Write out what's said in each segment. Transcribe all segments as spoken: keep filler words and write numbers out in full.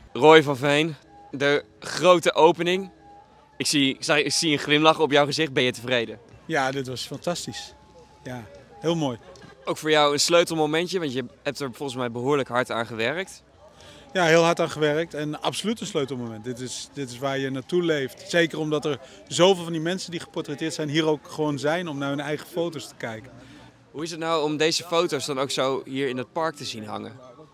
Roy van Veen, de grote opening. Ik zie, ik zie een glimlach op jouw gezicht. Ben je tevreden? Ja, dit was fantastisch. Ja, heel mooi. Ook voor jou een sleutelmomentje, want je hebt er volgens mij behoorlijk hard aan gewerkt. Ja, heel hard aan gewerkt en absoluut een sleutelmoment. Dit is, dit is waar je naartoe leeft. Zeker omdat er zoveel van die mensen die geportretteerd zijn hier ook gewoon zijn om naar hun eigen foto's te kijken. Hoe is het nou om deze foto's dan ook zo hier in het park te zien hangen?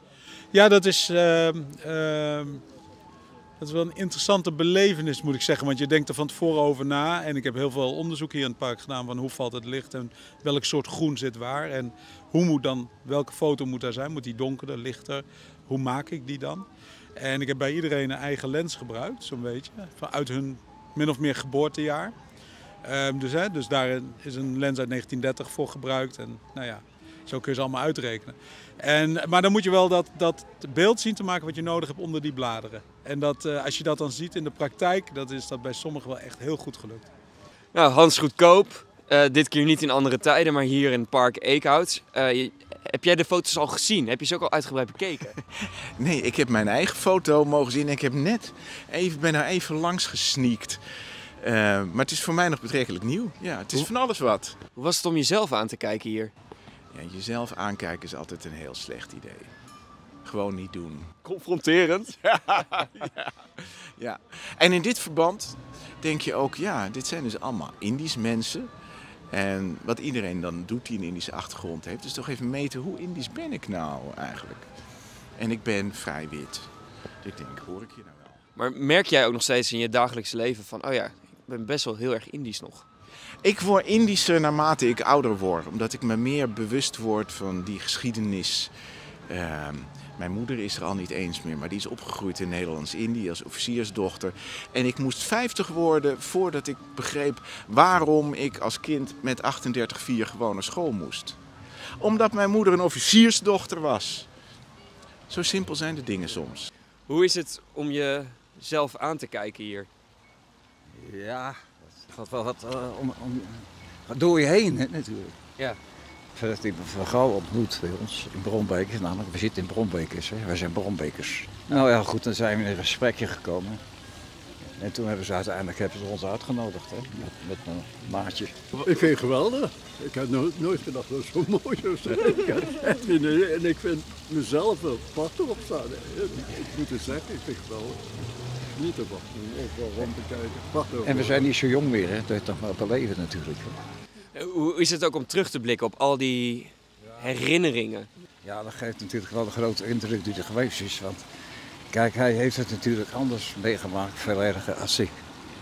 Ja, dat is, uh, uh, dat is wel een interessante belevenis moet ik zeggen. Want je denkt er van tevoren over na. En ik heb heel veel onderzoek hier in het park gedaan van hoe valt het licht en welk soort groen zit waar. En hoe moet dan, welke foto moet daar zijn? Moet die donkerder, lichter? Hoe maak ik die dan? En ik heb bij iedereen een eigen lens gebruikt, zo'n beetje. Uit hun min of meer geboortejaar. Um, dus, hè, dus daar is een lens uit negentien dertig voor gebruikt. En nou ja, zo kun je ze allemaal uitrekenen. En, maar dan moet je wel dat, dat beeld zien te maken wat je nodig hebt onder die bladeren. En dat, uh, als je dat dan ziet in de praktijk, dat is dat bij sommigen wel echt heel goed gelukt. Nou, Hans Goedkoop. Uh, dit keer niet in andere tijden, maar hier in het park Eekhout. Uh, je, heb jij de foto's al gezien? Heb je ze ook al uitgebreid bekeken? Nee, ik heb mijn eigen foto mogen zien en ik heb net even, ben er even langs gesneakt. Uh, maar het is voor mij nog betrekkelijk nieuw. Ja, het is van alles wat. Hoe was het om jezelf aan te kijken hier? Ja, jezelf aankijken is altijd een heel slecht idee. Gewoon niet doen. Confronterend. ja, ja, ja. En in dit verband denk je ook, ja, dit zijn dus allemaal Indisch mensen. En wat iedereen dan doet die een Indische achtergrond heeft, is toch even meten hoe Indisch ben ik nou eigenlijk. En ik ben vrij wit. Dus ik denk, hoor ik je nou wel. Maar merk jij ook nog steeds in je dagelijks leven van, oh ja, ik ben best wel heel erg Indisch nog? Ik word Indischer naarmate ik ouder word, omdat ik me meer bewust word van die geschiedenis. Uh, mijn moeder is er al niet eens meer, maar die is opgegroeid in Nederlands-Indië als officiersdochter. En ik moest vijftig worden voordat ik begreep waarom ik als kind met achtendertig komma vier gewoon naar school moest. Omdat mijn moeder een officiersdochter was. Zo simpel zijn de dingen soms. Hoe is het om jezelf aan te kijken hier? Ja, het gaat wel wat uh, om, om, door je heen hè, natuurlijk. Ja. Verder heb ik mijn vrouw ontmoet bij ons in Bronbeek, namelijk we zitten in Bronbekers, hè. Wij zijn Bronbekers. Nou ja goed, dan zijn we in een gesprekje gekomen. En toen hebben ze uiteindelijk hebben ze ons uitgenodigd, hè, met, met mijn maatje. Ik vind het geweldig. Ik heb nooit, nooit gedacht dat het zo mooi zou zijn. En ik vind mezelf wel prachtig op staan. Ik moet het zeggen, ik vind het geweldig. Niet te wachten, overal rond te kijken. Prachtig. En we zijn niet zo jong meer, hè. Dat is toch maar beleven natuurlijk. Hoe is het ook om terug te blikken op al die herinneringen? Ja, dat geeft natuurlijk wel de grote indruk die er geweest is. Want kijk, hij heeft het natuurlijk anders meegemaakt, veel erger als ik.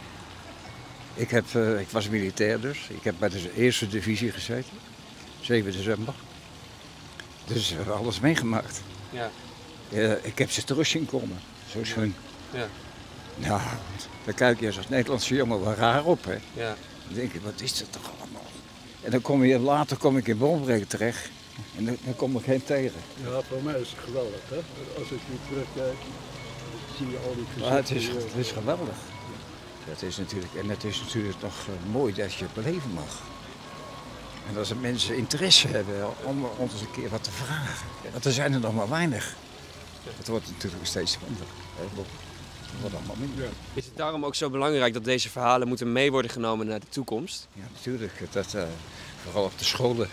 Ik, heb, uh, ik was militair dus. Ik heb bij de eerste divisie gezeten, zeven december. Dus we hebben alles meegemaakt. Ja. Uh, ik heb ze terug zien komen, zo is hun. Ja. Nou, dan kijk je als Nederlandse jongen wel raar op, hè. Ja. Dan denk je, wat is dat toch allemaal? En dan kom je, later kom ik in Bronbeek terecht en dan, dan kom ik geen tegen. Ja, voor mij is het geweldig, hè. Als ik nu terugkijk, zie je al die gezichten. Maar het is, het is geweldig. Dat is natuurlijk, en het is natuurlijk toch uh, mooi dat je het beleven mag. En als er mensen interesse hebben om ons eens een keer wat te vragen. Want er zijn er nog maar weinig. Het wordt natuurlijk steeds minder. Het wordt allemaal minder. Is het daarom ook zo belangrijk dat deze verhalen moeten mee worden genomen naar de toekomst? Ja, natuurlijk. Dat, uh, vooral op de scholen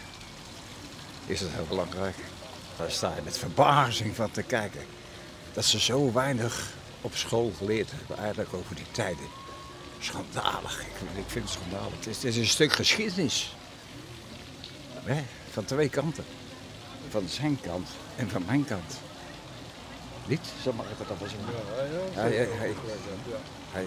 is het heel belangrijk. Daar sta je met verbazing van te kijken. Dat ze zo weinig op school geleerd hebben eigenlijk over die tijden. Schandalig. Ik, ik vind het schandalig. Het is, het is een stuk geschiedenis. Hè? Van twee kanten. Van zijn kant en van mijn kant. Niet? Zeg maar even dat was een... Ja, ja, hij, hij, hij, hij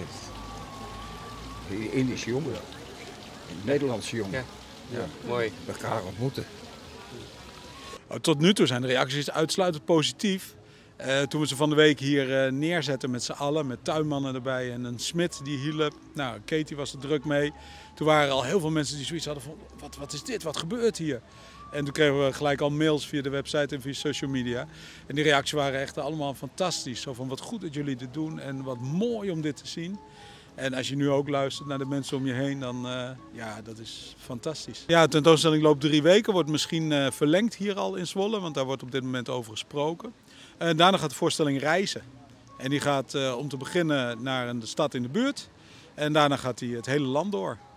is een Indische jongen. Een Nederlandse jongen. Ja. Ja, mooi. Elkaar ontmoeten. Tot nu toe zijn de reacties uitsluitend positief. Uh, toen we ze van de week hier uh, neerzetten met z'n allen, met tuinmannen erbij en een smid die hielp. Nou, Katie was er druk mee. Toen waren er al heel veel mensen die zoiets hadden van, wat, wat is dit, wat gebeurt hier? En toen kregen we gelijk al mails via de website en via social media. En die reacties waren echt allemaal fantastisch. Zo van, wat goed dat jullie dit doen en wat mooi om dit te zien. En als je nu ook luistert naar de mensen om je heen, dan uh, ja, dat is fantastisch. Ja, de tentoonstelling loopt drie weken, wordt misschien uh, verlengd hier al in Zwolle, want daar wordt op dit moment over gesproken. En daarna gaat de voorstelling reizen. En die gaat uh, om te beginnen naar een stad in de buurt. En daarna gaat hij het hele land door.